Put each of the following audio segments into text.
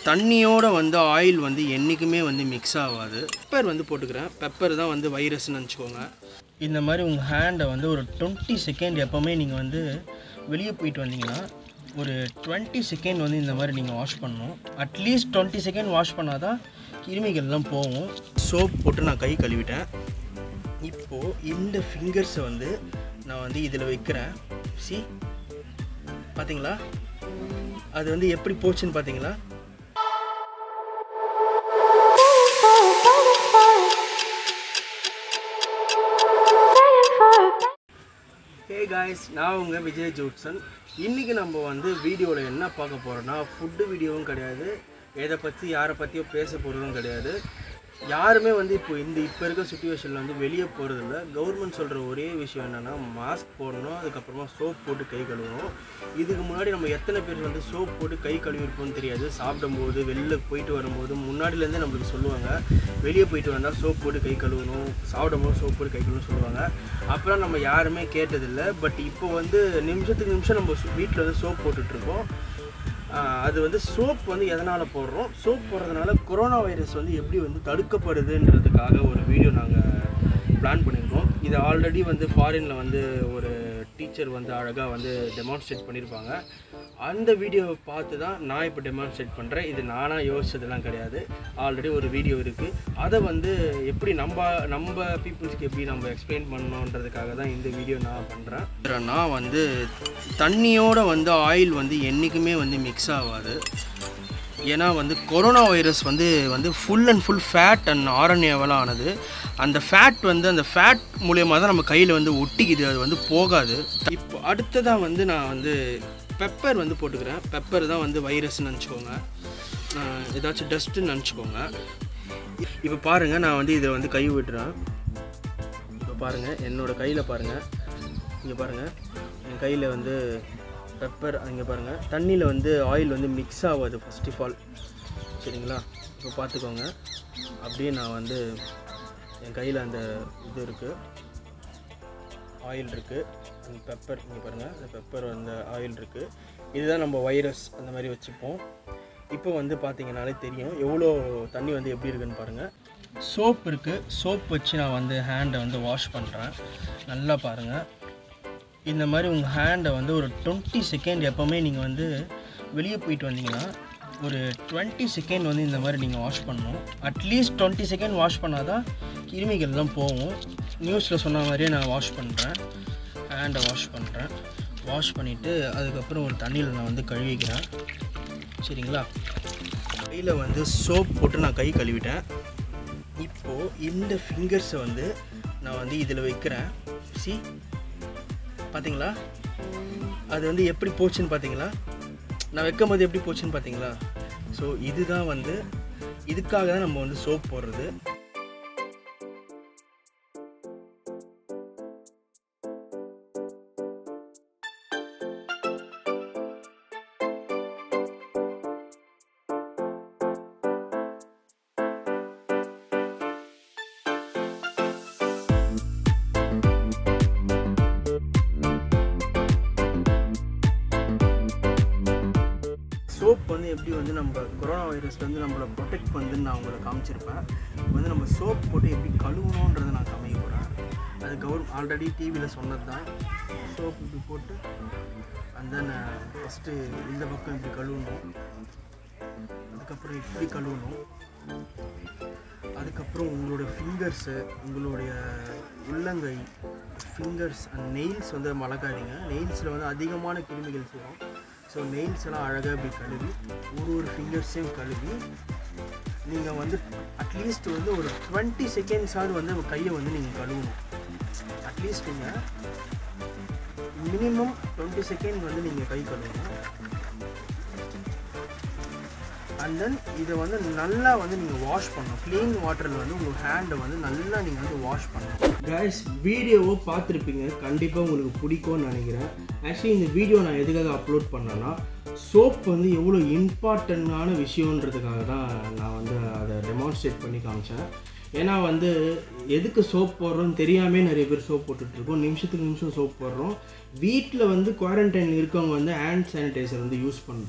தண்ணியோட வந்து ஆயில் வந்து என்றைக்குமே வந்து மிக்ஸ் ஆகாது. பெப்பர் வந்து போட்டுக்கிறேன். பெப்பர் தான் வந்து வைரஸ்ன்னு நினச்சிக்கோங்க. இந்த மாதிரி உங்கள் ஹேண்டை வந்து ஒரு 20 செகண்ட் எப்போவுமே நீங்கள் வந்து வெளியே போயிட்டு வந்தீங்கன்னா ஒரு 20 செகண்ட் வந்து இந்த மாதிரி நீங்கள் வாஷ் பண்ணணும். அட்லீஸ்ட் 20 செகண்ட் வாஷ் பண்ணால் தான் கிருமிகள்லாம் போகும். சோப் போட்டு நான் கை கழுவிட்டேன். இப்போது இந்த ஃபிங்கர்ஸை வந்து நான் வந்து இதில் வைக்கிறேன். பார்த்தீங்களா, அது வந்து எப்படி போச்சுன்னு பார்த்தீங்களா? ஹே காய்ஸ், நான் உங்கள் விஜய் ஜோட்சன். இன்றைக்கி நம்ம வந்து வீடியோவில் என்ன பார்க்க போகிறோன்னா, ஃபுட்டு வீடியோவும் கிடையாது, எதை பற்றி யாரை பற்றியோ பேச போகிறதும் கிடையாது. யாருமே வந்து இப்போ இருக்க சுச்சுவேஷனில் வந்து வெளியே போகிறதில்ல. கவர்மெண்ட் சொல்கிற ஒரே விஷயம் என்னென்னா, மாஸ்க் போடணும், அதுக்கப்புறமா சோப் போட்டு கை கழுவணும். இதுக்கு முன்னாடி நம்ம எத்தனை பேர் வந்து சோப் போட்டு கை கழுவிருப்போம்னு தெரியாது. சாப்பிடும்போது, வெளில போயிட்டு வரும்போது முன்னாடிலேருந்தே நம்மளுக்கு சொல்லுவாங்க, வெளியே போயிட்டு வந்தால் சோப் போட்டு கை கழுவணும், சாப்பிடும்போது சோப் போட்டு கை கழுவணும்னு சொல்லுவாங்க. அப்புறம் நம்ம யாருமே கேட்டதில்லை. பட் இப்போ வந்து நிமிஷத்துக்கு நிமிஷம் நம்ம வீட்டில் வந்து சோப் போட்டுட்ருக்கோம். அது வந்து சோப் வந்து எதனால் போடுறோம், சோப் போடுறதுனால கொரோனா வைரஸ் வந்து எப்படி வந்து தடுக்கப்படுதுன்றதுக்காக ஒரு வீடியோ நாங்கள் பிளான் பண்ணியிருக்கோம். இது ஆல்ரெடி வந்து ஃபாரினில் வந்து ஒரு டீச்சர் வந்து அழகாக வந்து டெமான்ஸ்ட்ரேட் பண்ணியிருப்பாங்க. அந்த வீடியோவை பார்த்து தான் நான் இப்போ டெமான்ஸ்ட்ரேட் பண்ணுறேன். இது நானாக யோசிச்சதெல்லாம் கிடையாது. ஆல்ரெடி ஒரு வீடியோ இருக்குது. அதை வந்து எப்படி நம்ம பீப்புள்ஸ்க்கு எப்படி நம்ம எக்ஸ்பிளைன் பண்ணணுன்றதுக்காக தான் இந்த வீடியோ நான் பண்ணுறேன். நான் வந்து தண்ணியோட வந்து ஆயில் வந்து என்றைக்குமே வந்து மிக்ஸ் ஆகாது. ஏன்னா வந்து கொரோனா வைரஸ் வந்து full and full fat and ஆர்என்ஏவால் ஆனது. அந்த ஃபேட் மூலியமாக தான் நம்ம கையில் வந்து ஒட்டிக்குது, அது வந்து போகாது. இப்போ அடுத்ததாக வந்து நான் வந்து பெப்பர் வந்து போட்டுக்கிறேன். பெப்பர் தான் வந்து வைரஸ்ன்னு நினச்சிக்கோங்க, ஏதாச்சும் டஸ்ட்டுன்னு நினச்சிக்கோங்க. இப்போ பாருங்கள், நான் வந்து இதை வந்து கை விட்டுறேன். இப்போ பாருங்கள், என்னோடய கையில் பாருங்கள், இங்கே பாருங்கள், என் கையில் வந்து பெப்பர். அங்கே பாருங்கள், தண்ணியில் வந்து ஆயில் வந்து மிக்ஸ் ஆகாது ஃபர்ஸ்ட் ஆஃப் ஆல், சரிங்களா? இப்போ பார்த்துக்கோங்க. அப்படியே நான் வந்து என் கையில் அந்த இது இருக்குது, ஆயில் இருக்குது, அந்த பெப்பர் இங்கே பாருங்கள், அந்த பெப்பர் அந்த ஆயில் இருக்குது. இதுதான் நம்ம வைரஸ் அந்த மாதிரி வச்சுப்போம். இப்போ வந்து பார்த்தீங்கன்னாலே தெரியும் எவ்வளோ தண்ணி வந்து எப்படி இருக்குதுன்னு பாருங்கள். சோப் இருக்குது, சோப் வச்சு நான் வந்து ஹேண்டை வந்து வாஷ் பண்ணுறேன். நல்லா பாருங்கள், இந்த மாதிரி உங்கள் ஹேண்டை வந்து ஒரு 20 செகண்ட் எப்போவுமே நீங்கள் வந்து வெளியே போயிட்டு வந்தீங்கன்னா ஒரு 20 செகண்ட் வந்து இந்த மாதிரி நீங்கள் வாஷ் பண்ணணும். அட்லீஸ்ட் 20 செகண்ட் வாஷ் பண்ணால் தான் கிருமிகள்லாம் போகும். நியூஸில் சொன்ன மாதிரியே நான் வாஷ் பண்ணுறேன், ஹேண்டை வாஷ் பண்ணுறேன். வாஷ் பண்ணிவிட்டு அதுக்கப்புறம் ஒரு தண்ணியில் நான் வந்து கழுவிக்கிறேன், சரிங்களா? கையில் வந்து சோப் போட்டு நான் கை கழுவிட்டேன். இப்போது இந்த ஃபிங்கர்ஸை வந்து நான் வந்து இதில் வைக்கிறேன். பார்த்தீங்களா, அது வந்து எப்படி போச்சுன்னு பார்த்தீங்களா? நான் வைக்கும் போது எப்படி போச்சுன்னு பார்த்தீங்களா? ஸோ இதுதான் வந்து, இதுக்காக தான் நம்ம வந்து சோப் போடுறது. சோப் வந்து எப்படி வந்து நம்ம கொரோனா வைரஸ்லேருந்து நம்மளை ப்ரொடெக்ட் பண்ணுதுன்னு நான் உங்களை காமிச்சிருப்பேன். வந்து நம்ம சோப் போட்டு எப்படி கழுவணுன்றதை நான் காமிக்க போகிறேன். அது ஆல்ரெடி டிவியில் சொன்னது தான். சோப் இப்படி போட்டு அந்த ஃபஸ்ட்டு இந்த பக்கம் இப்படி கழுவணும், அதுக்கப்புறம் இப்படி கழுவணும், அதுக்கப்புறம் உங்களோட ஃபிங்கர்ஸு, உங்களுடைய உள்ளங்கை, ஃபிங்கர்ஸ் அண்ட் நெயில்ஸ் வந்து மறக்காதீங்க. நெயில்ஸில் வந்து அதிகமான கிருமிகள் சேரும். ஸோ நெயில்ஸ் எல்லாம் அழகாக இப்படி கழுவி ஒரு ஃபிங்கர்ஸையும் கழுவி நீங்கள் வந்து அட்லீஸ்ட் வந்து ஒரு 20 செகண்ட்ஸாவது வந்து கையை வந்து நீங்கள் கழுவணும். அட்லீஸ்ட் நீங்கள் மினிமம் 20 செகண்ட் வந்து நீங்கள் கை கழுவணும். அண்ட் தென் இதை வந்து நல்லா வந்து நீங்கள் வாஷ் பண்ணணும். க்ளீன் வாட்டரில் வந்து உங்கள் ஹேண்டை வந்து நல்லா நீங்கள் வந்து வாஷ் பண்ணணும். கைஸ், வீடியோவை பார்த்துருப்பீங்க, கண்டிப்பாக உங்களுக்கு பிடிக்கும்னு நினைக்கிறேன். ஆக்சுவலி இந்த வீடியோ நான் எதுக்காக அப்லோட் பண்ணேன்னா, சோப் வந்து எவ்வளோ இம்பார்ட்டண்ட்டான விஷயன்றதுக்காக தான் நான் வந்து அதை டெமான்ஸ்ட்ரேட் பண்ணி காமிச்சேன். ஏன்னா வந்து எதுக்கு சோப் போடுறோன்னு தெரியாமே நிறைய பேர் சோப் போட்டுட்ருக்கோம். நிமிஷத்துக்கு நிமிஷம் சோப் போடுறோம். வீட்டில் வந்து குவாரண்டைன் இருக்கவங்க வந்து ஹேண்ட் சானிடைசர் வந்து யூஸ் பண்ணுறோம்.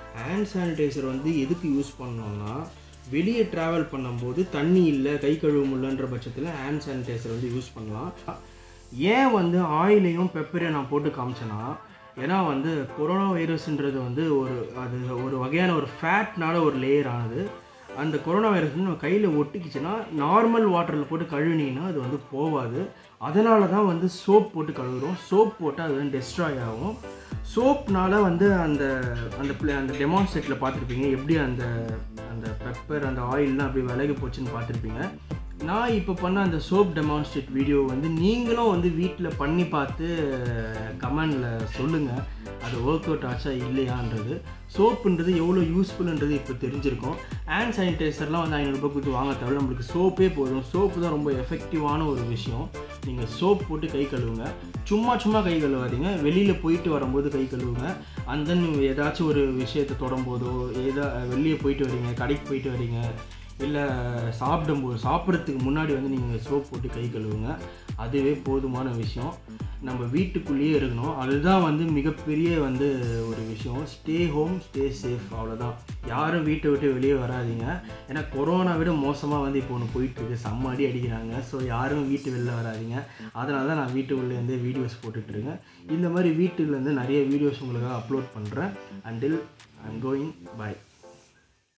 ஹேண்ட் சானிடைசர் வந்து எதுக்கு யூஸ் பண்ணோம்னா, வெளியே ட்ராவல் பண்ணும்போது தண்ணி இல்லை, கை கழுவ முடியலன்ற பட்சத்தில் ஹேண்ட் சானிடைசர் வந்து யூஸ் பண்ணலாம். ஏன் வந்து ஆயிலையும் பெப்பரையும் நான் போட்டு காமிச்சேன்னா, ஏன்னா வந்து கொரோனா வைரஸ்ன்றது வந்து ஒரு வகையான ஒரு ஃபேட்னால ஒரு லேயர் ஆனது. அந்த கொரோனா வைரஸ் வந்து நம்ம கையில் ஒட்டிக்கிச்சுன்னா நார்மல் வாட்டரில் போட்டு கழுவினீங்கன்னா அது வந்து போகாது. அதனால தான் வந்து சோப் போட்டு கழுவுறோம். சோப் போட்டால் அது வந்து டெஸ்ட்ராய் ஆகும். சோப்னால வந்து அந்த டெமான்ஸ்ட்ரேட்டில் பார்த்துருப்பீங்க எப்படி அந்த பெப்பர் அந்த ஆயில்லாம் அப்படி விலகி போச்சுன்னு பார்த்துருப்பீங்க. நான் இப்போ பண்ண அந்த சோப் டெமான்ஸ்ட்ரேட் வீடியோ வந்து நீங்களும் வந்து வீட்டில் பண்ணி பார்த்து கமெண்டில் சொல்லுங்கள் அது ஒர்க் அவுட் ஆச்சா இல்லையான்றது. சோப்புன்றது எவ்வளோ யூஸ்ஃபுல்ன்றது இப்போ தெரிஞ்சிருக்கும். ஹேண்ட் சானிடைசர்லாம் வந்து 500 ரூபாய் கொடுத்து வாங்க தேவை, நம்மளுக்கு சோப்பே போதும். சோப்பு தான் ரொம்ப எஃபெக்டிவான ஒரு விஷயம். நீங்கள் சோப் போட்டு கை கழுவுங்க. சும்மா கை கழுவாதீங்க, வெளியில் போயிட்டு வரும்போது கை கழுவுங்க. அண்ட் தென் ஏதாச்சும் ஒரு விஷயத்தை தொடும்போதோ, வெளியே போயிட்டு வரீங்க, கடைக்கு போயிட்டு வரீங்க, இல்லை சாப்பிட்றதுக்கு முன்னாடி வந்து நீங்கள் சோப் போட்டு கை கழுவுங்க. அதுவே போதுமான விஷயம். நம்ம வீட்டுக்குள்ளேயே இருக்கணும், அதுதான் வந்து மிகப்பெரிய வந்து ஒரு விஷயம். ஸ்டே ஹோம், ஸ்டே சேஃப், அவ்வளோதான். யாரும் வீட்டை விட்டு வெளியே வராதிங்க. ஏன்னா கொரோனா விட மோசமாக வந்து இப்போ ஒன்று போயிட்டுருக்கு, செம்ம அடி அடிக்கிறாங்க. ஸோ யாரும் வீட்டு வெளில வராதிங்க. அதனால தான் நான் வீட்டுக்குள்ளேருந்தே வீடியோஸ் போட்டுட்ருக்கேன். இந்த மாதிரி வீட்டுலேருந்து நிறைய வீடியோஸ் உங்களுக்காக அப்லோட் பண்ணுறேன். Until I'm going, by.